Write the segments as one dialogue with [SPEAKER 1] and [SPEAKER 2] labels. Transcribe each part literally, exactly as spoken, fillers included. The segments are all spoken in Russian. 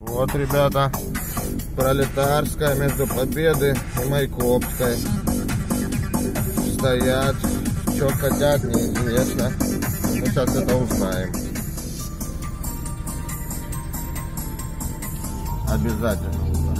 [SPEAKER 1] Вот, ребята, Пролетарская между Победой и Майкопской стоят. Что хотят, неизвестно. Мы сейчас это узнаем. Обязательно узнаем.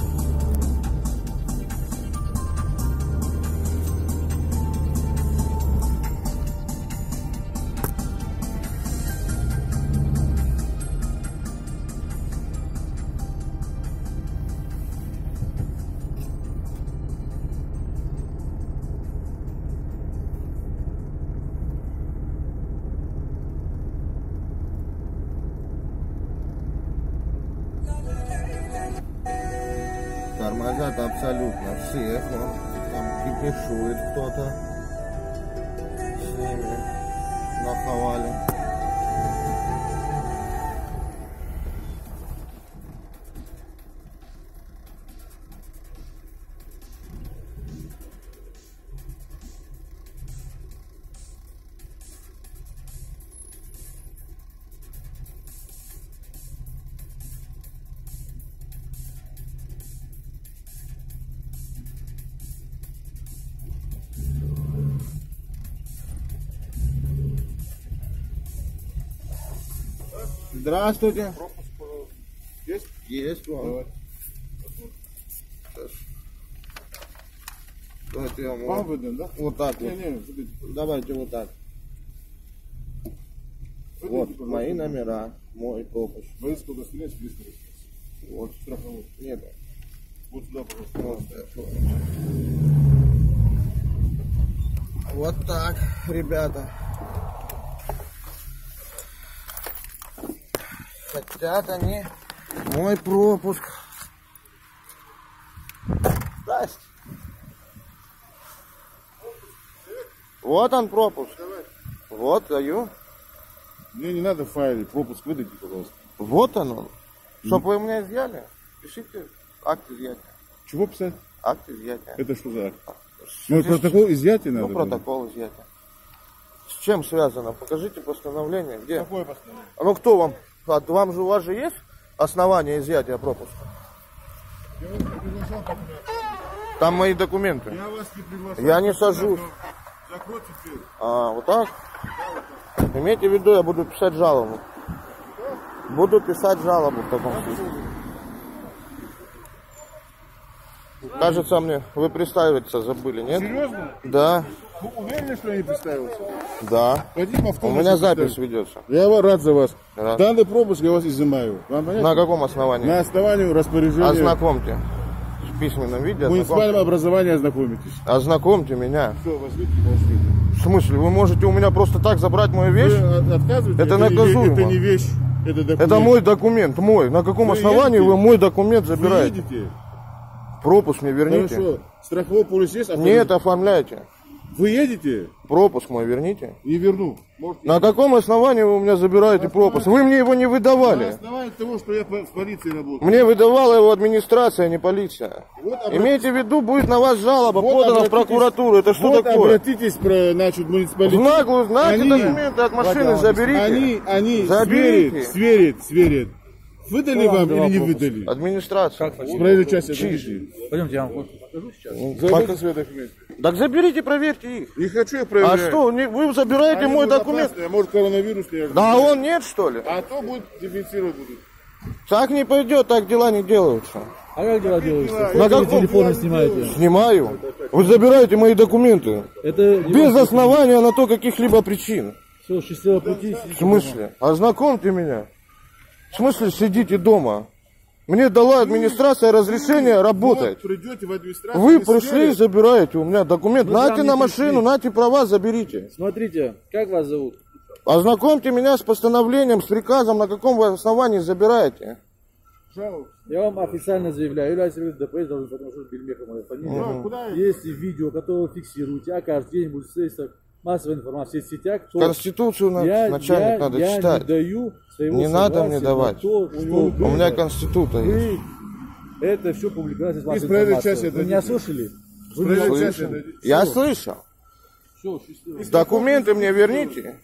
[SPEAKER 1] Тормозят абсолютно всех, вон, там кипишует кто-то с ними, наховали. Здравствуйте. Есть? Есть вам. Давайте я вам
[SPEAKER 2] Вам выдам, да?
[SPEAKER 1] вот так
[SPEAKER 2] не,
[SPEAKER 1] вот.
[SPEAKER 2] Не, не,
[SPEAKER 1] Давайте вот так.
[SPEAKER 2] выдайте,
[SPEAKER 1] Вот мои номера, мой пропуск.
[SPEAKER 2] Боец удостоверения списка.
[SPEAKER 1] Вот.
[SPEAKER 2] Страховой.
[SPEAKER 1] Нет.
[SPEAKER 2] Вот сюда, пожалуйста.
[SPEAKER 1] Вот, вот так, ребята. Хотят они мой пропуск. Здрасте. Вот он пропуск.
[SPEAKER 2] Давай.
[SPEAKER 1] Вот даю.
[SPEAKER 2] Мне не надо файлы, пропуск выдайте, пожалуйста.
[SPEAKER 1] Вот он. Чтоб вы меня изъяли, пишите акт изъятия.
[SPEAKER 2] Чего писать?
[SPEAKER 1] Акт изъятия.
[SPEAKER 2] Это что за акт? Ну, протокол изъятия надо?
[SPEAKER 1] Ну, протокол изъятия. С чем связано? Покажите постановление. Где?
[SPEAKER 2] Какое постановление?
[SPEAKER 1] А ну кто вам? А вам же, у вас же есть основания изъятия пропуска?
[SPEAKER 2] Я вас не приглашал, пока...
[SPEAKER 1] Там мои документы.
[SPEAKER 2] Я вас не приглашал.
[SPEAKER 1] Я не сажусь.
[SPEAKER 2] Закройте дверь.
[SPEAKER 1] А, вот так? Имейте в виду, я буду писать жалобу. Буду писать жалобу в таком случае. Кажется мне, вы представиться забыли, нет?
[SPEAKER 2] Серьезно?
[SPEAKER 1] Да.
[SPEAKER 2] Вы уверены, что я не представился?
[SPEAKER 1] Да.
[SPEAKER 2] Пойдите
[SPEAKER 1] У меня запись ведется.
[SPEAKER 2] Я рад за вас.
[SPEAKER 1] Рад.
[SPEAKER 2] Данный пропуск я вас изымаю. Вам понятно?
[SPEAKER 1] На каком основании?
[SPEAKER 2] На основании распоряжения.
[SPEAKER 1] Ознакомьте. В письменном виде.
[SPEAKER 2] В муниципальном
[SPEAKER 1] Ознакомьте.
[SPEAKER 2] образовании ознакомитесь.
[SPEAKER 1] Ознакомьте меня.
[SPEAKER 2] Все, возьмите, возьмите.
[SPEAKER 1] В смысле, вы можете у меня просто так забрать мою вещь?
[SPEAKER 2] Вы от- отказываете?
[SPEAKER 1] Это
[SPEAKER 2] не ве-
[SPEAKER 1] наказуемо.
[SPEAKER 2] Это не вещь, это документ.
[SPEAKER 1] Это мой документ, мой. На каком
[SPEAKER 2] Вы
[SPEAKER 1] основании
[SPEAKER 2] едете?
[SPEAKER 1] вы мой документ
[SPEAKER 2] Вы
[SPEAKER 1] забираете?
[SPEAKER 2] едете?
[SPEAKER 1] Пропуск мне верните.
[SPEAKER 2] Хорошо. Страховой полис есть?
[SPEAKER 1] Нет, оформляйте.
[SPEAKER 2] Вы едете?
[SPEAKER 1] Пропуск мой верните.
[SPEAKER 2] Не верну. Можете-
[SPEAKER 1] На каком основании вы у меня забираете пропуск? Вы мне его не
[SPEAKER 2] На
[SPEAKER 1] выдавали.
[SPEAKER 2] основании того, что я по- в полиции работаю.
[SPEAKER 1] Мне выдавала его администрация, а не полиция.
[SPEAKER 2] Вот обра-
[SPEAKER 1] Имейте в виду, будет на вас жалоба
[SPEAKER 2] Вот
[SPEAKER 1] подана в
[SPEAKER 2] обратитесь-
[SPEAKER 1] прокуратуру. Это что
[SPEAKER 2] вот
[SPEAKER 1] такое?
[SPEAKER 2] обратитесь про, значит, муниципалитет.
[SPEAKER 1] В наглую, знаете,
[SPEAKER 2] Они-
[SPEAKER 1] документы от машины заберите.
[SPEAKER 2] Они, они
[SPEAKER 1] Заберите.
[SPEAKER 2] сверят, сверят, сверят. Выдали вам или не выдали?
[SPEAKER 1] Администрация.
[SPEAKER 2] С проезжей части
[SPEAKER 1] Чище.
[SPEAKER 2] отойдите.
[SPEAKER 3] Пойдемте, я вам покажу сейчас.
[SPEAKER 2] Заберите свои документы.
[SPEAKER 1] Так заберите, проверьте их.
[SPEAKER 2] Не хочу я
[SPEAKER 1] А
[SPEAKER 2] проверять.
[SPEAKER 1] что, не- вы забираете
[SPEAKER 2] Они
[SPEAKER 1] мой
[SPEAKER 2] будут
[SPEAKER 1] документ?
[SPEAKER 2] опасные, может коронавирус. Я же
[SPEAKER 1] Да
[SPEAKER 2] не знаю.
[SPEAKER 1] он нет, что ли?
[SPEAKER 2] А то будет дефицировать будут.
[SPEAKER 1] Так не пойдет, так дела не делаются.
[SPEAKER 3] А как дела делаются?
[SPEAKER 2] дела?
[SPEAKER 3] Сколько
[SPEAKER 1] На
[SPEAKER 3] вы
[SPEAKER 1] каком
[SPEAKER 3] телефоны
[SPEAKER 2] дела
[SPEAKER 3] снимаете?
[SPEAKER 1] Снимаю. Вы забираете мои документы.
[SPEAKER 3] Это
[SPEAKER 1] Без основания на то каких-либо причин.
[SPEAKER 3] все, счастливого пути.
[SPEAKER 1] В смысле? Ознакомьте меня. В смысле сидите дома? Мне дала администрация разрешение работать.
[SPEAKER 2] Вот придете в администрацию.
[SPEAKER 1] Вы
[SPEAKER 2] не
[SPEAKER 1] пришли,
[SPEAKER 2] сверят.
[SPEAKER 1] забираете у меня документ.
[SPEAKER 3] Мы к вам
[SPEAKER 1] Нате
[SPEAKER 3] не
[SPEAKER 1] на машину,
[SPEAKER 3] пришли.
[SPEAKER 1] нате права, заберите.
[SPEAKER 3] Смотрите, как вас зовут?
[SPEAKER 1] Ознакомьте меня с постановлением, с приказом, на каком вы основании забираете.
[SPEAKER 2] Пожалуйста.
[SPEAKER 3] Я вам официально заявляю, являюсь ДПС, должен потому Бельмехов моя фамилия.
[SPEAKER 2] Да, куда я?
[SPEAKER 3] Есть видео, которое вы фиксируете, а каждый день будет в средствах массовой информации в сетях. То
[SPEAKER 1] Конституцию на-
[SPEAKER 3] я,
[SPEAKER 1] начальник
[SPEAKER 3] я,
[SPEAKER 1] надо
[SPEAKER 3] я
[SPEAKER 1] читать.
[SPEAKER 3] не даю своего
[SPEAKER 1] Не надо
[SPEAKER 3] согласия
[SPEAKER 1] мне
[SPEAKER 3] на
[SPEAKER 1] давать.
[SPEAKER 3] то, что
[SPEAKER 1] У
[SPEAKER 3] вы-
[SPEAKER 1] меня конституция есть.
[SPEAKER 3] вы это все публикуется в массовой
[SPEAKER 2] Из проезжей
[SPEAKER 3] информации.
[SPEAKER 2] части
[SPEAKER 3] Вы меня
[SPEAKER 2] отойдите.
[SPEAKER 3] слышали? Вы
[SPEAKER 2] Проезжей
[SPEAKER 3] меня
[SPEAKER 2] части
[SPEAKER 1] Слышал.
[SPEAKER 2] отойдите.
[SPEAKER 1] Я
[SPEAKER 2] Всё.
[SPEAKER 1] слышал.
[SPEAKER 3] Все, счастливо.
[SPEAKER 1] Документы мне верните.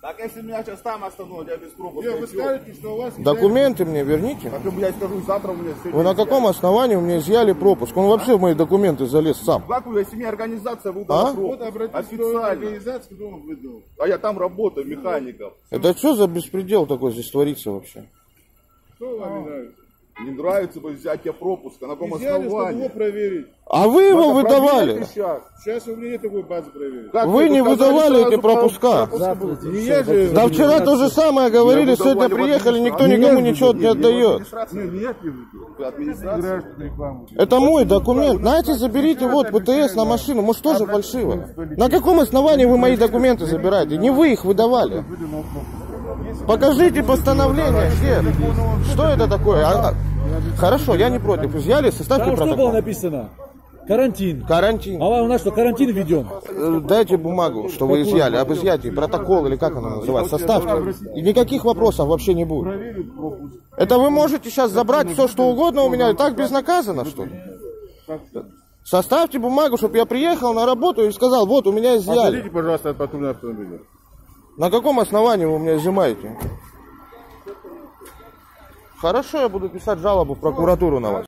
[SPEAKER 4] Так если меня сейчас там остановят, я без пропуска.
[SPEAKER 2] Не, вы скажете, что у вас...
[SPEAKER 1] Документы мне верните.
[SPEAKER 4] Так, блядь, скажу, завтра у меня сегодня...
[SPEAKER 1] Вы на каком основании у меня изъяли пропуск? Он вообще в мои документы залез сам.
[SPEAKER 4] Как вы, если мне организация выдала
[SPEAKER 1] А?
[SPEAKER 4] пропуск?
[SPEAKER 2] Вот обратитесь в
[SPEAKER 4] Официально.
[SPEAKER 2] организацию, кто вам выдал.
[SPEAKER 4] А я там работаю, механиком.
[SPEAKER 1] Это что за беспредел такой здесь творится вообще?
[SPEAKER 2] Что вам не нравится?
[SPEAKER 4] Не нравится бы взятие пропуска, на каком
[SPEAKER 2] Взяли, чтобы его
[SPEAKER 4] основании?
[SPEAKER 2] проверить.
[SPEAKER 1] А вы его
[SPEAKER 4] Надо
[SPEAKER 1] выдавали.
[SPEAKER 4] проверить сейчас.
[SPEAKER 2] Сейчас у меня нет такой базы проверить.
[SPEAKER 4] Как
[SPEAKER 1] Вы не
[SPEAKER 4] сказали,
[SPEAKER 1] выдавали
[SPEAKER 4] сразу
[SPEAKER 1] эти пропуска.
[SPEAKER 3] Завтра
[SPEAKER 2] Не я же...
[SPEAKER 1] Да вчера то же самое говорили,
[SPEAKER 4] Я
[SPEAKER 1] сегодня
[SPEAKER 4] выдавали в
[SPEAKER 1] приехали, никто
[SPEAKER 4] администрацию.
[SPEAKER 1] никому
[SPEAKER 4] Нет,
[SPEAKER 1] ничего
[SPEAKER 4] нет,
[SPEAKER 1] не
[SPEAKER 4] нет,
[SPEAKER 1] отдает.
[SPEAKER 4] администрация.
[SPEAKER 2] Не, нет, не выдал.
[SPEAKER 4] Администрация.
[SPEAKER 2] Граждан рекламу.
[SPEAKER 1] Это мой документ. Знаете, заберите вот ПТС на машину. Может, тоже фальшиво. На каком основании вы мои документы забираете? Не вы их выдавали. Покажите постановление все. Что это такое? А, а, хорошо, я не против. Изъяли, составьте
[SPEAKER 3] Там что было
[SPEAKER 1] протокол.
[SPEAKER 3] написано? Карантин.
[SPEAKER 1] Карантин.
[SPEAKER 3] А у нас что, карантин введен?
[SPEAKER 1] Э, Дайте бумагу, что вы изъяли, об изъятии, протокол или как оно называется, составьте. И никаких вопросов вообще не будет. Это вы можете сейчас забрать все, что угодно у меня, и так безнаказанно, что ли? Составьте бумагу, чтобы я приехал на работу и сказал, вот, у меня изъяли.
[SPEAKER 2] Отойдите, пожалуйста, от патрульного автомобиля.
[SPEAKER 1] На каком основании вы у меня изымаете? Хорошо, я буду писать жалобу в прокуратуру на вас.